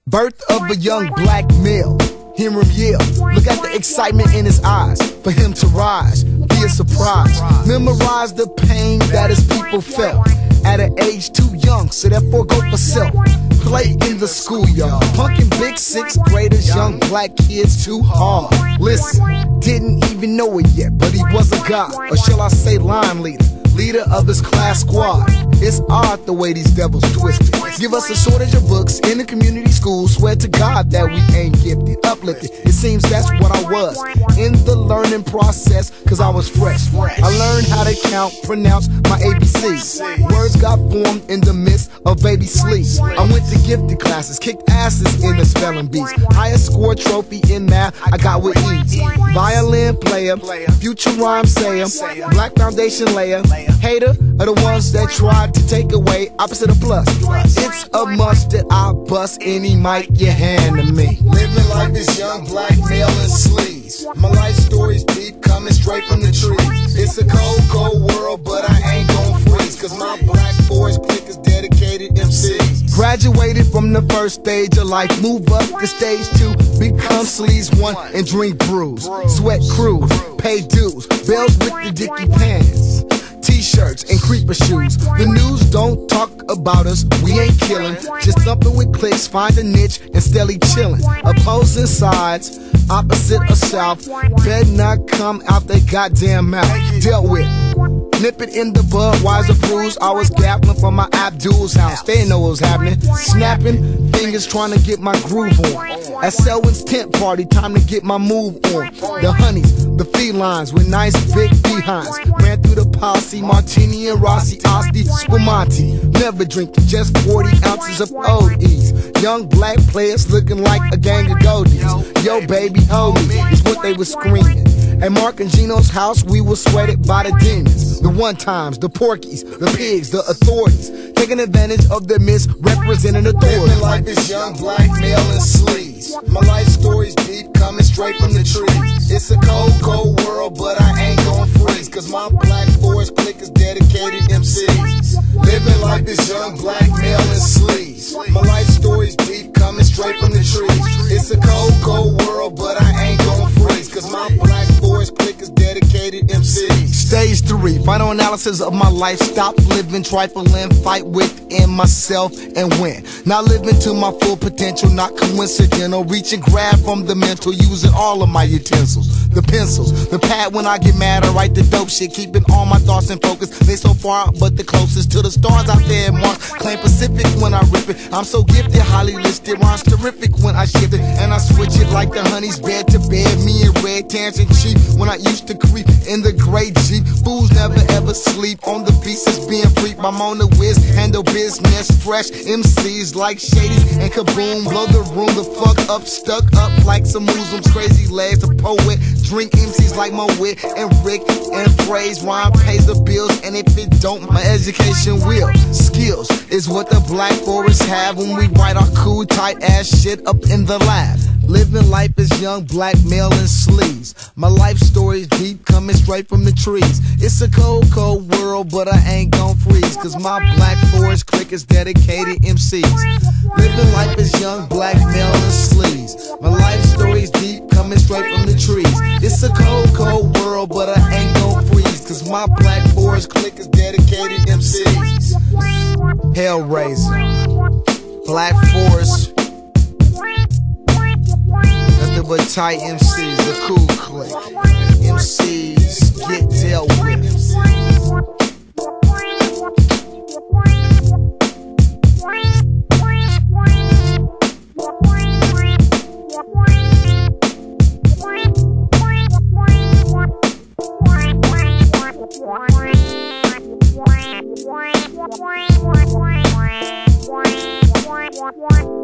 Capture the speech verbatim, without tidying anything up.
Birth of a young black male. Hear him yell, look at the excitement in his eyes. For him to rise, be a surprise. Memorize the pain that his people felt at an age too young, so therefore go for self. Play in the schoolyard, punkin' big sixth graders, young black kids too hard. Listen, didn't even know it yet, but he was a god, or shall I say line leader, leader of his class squad. It's odd the way these devils twisted. Give us a shortage of books in the community schools. Swear to God that we ain't gifted, uplifted. It seems that's what I was in the learning process, cause I was fresh. I learned how to count, pronounce my A B Cs. Words got formed in the midst of baby sleep. I went to gifted classes, kicked asses in the spelling bees. Highest score trophy in math I got with ease. Violin player, future rhyme sayer, black foundation layer. Hater are the ones that tried to take away opposite of plus. It's a must that I bust any mic you hand to me. Living life is young, black, male, and sleaze. My life story's deep, coming straight from the trees. It's a cold, cold world, but I ain't gon' freeze, cause my black forest clique is dedicated M Cs. Graduated from the first stage of life, move up to stage two, become sleaze one and drink brews. Sweat crews, pay dues, bells with the dicky pants, T-shirts and creeper shoes. The news don't talk about us, we ain't killing. Just thumping with clicks, find a niche and steadily chilling. Opposing sides, opposite or south, better not come out they goddamn mouth. Dealt with, nip it in the bud, Budweiser brews. I was gapping from my Abdul's house, they didn't know what was happening. Snapping fingers trying to get my groove on. At Selwyn's tent party, time to get my move on. The honeys, the felines with nice big behinds, ran through the posse, Martini and Rossi, Asti, Spumante. Never drink, just forty ounces of O Ds. Young black players looking like a gang of goldies. Yo baby, hold me, is what they was screaming. At Mark and Gino's house, we were sweated by the demons. The one times, the porkies, the pigs, the authorities, taking advantage of the misrepresented authority. Living life is young, black, male, and sleaze. My life story's deep, coming straight from the trees. It's a cold, cold world, but I ain't gon' freeze, cause my black forest clique is dedicated M Cs. Living life is young, black, male, and sleaze. My life story's deep, coming straight from the trees. It's a cold, cold world, but I ain't gon' freeze, cause my black forest clique is dedicated M Cs. Stage three, final analysis of my life. Stop living, trifling, fight within myself and win. Now living to my full potential, not coincidental. Reach and grab from the mental, using all of my utensils. The pencils, the pad when I get mad, I write the dope shit. Keeping all my thoughts in focus. They so far, but the closest to the stars out there in Mars. Claim Pacific when I rip it. I'm so gifted, highly listed. Rhymes terrific when I shift it. And I switch it like the honey's bed to bed. Me and red tangent cheap when I used to creep in the gray Jeep. Fools never ever sleep on the beats that's being freaked by Mona Wiz. Handle business fresh, M Cs like Shady and Kaboom. Blow the room the fuck up, stuck up like some Muslims. Crazy legs, a poet. Drink M Cs like Mo Wit and Rick and phrase. Rhyme pays the bills, and if it don't, my education will. Skills is what the black forests have when we write our cool tight ass shit up in the lab. Living life is young, black, male, and sleaze. My life story's deep, coming straight from the trees. It's a cold, cold world, but I ain't gon' freeze, cause my black forest clique is dedicated M Cs. Living life is young, black, male, and sleaze. My life story's deep, coming straight from the trees. It's a cold, cold world, but I ain't gon' freeze, cause my black forest clique is dedicated M Cs. Hellraiser, Black Forest, nothing but tight M Cs, the cool clique. M Cs get dealt with. What?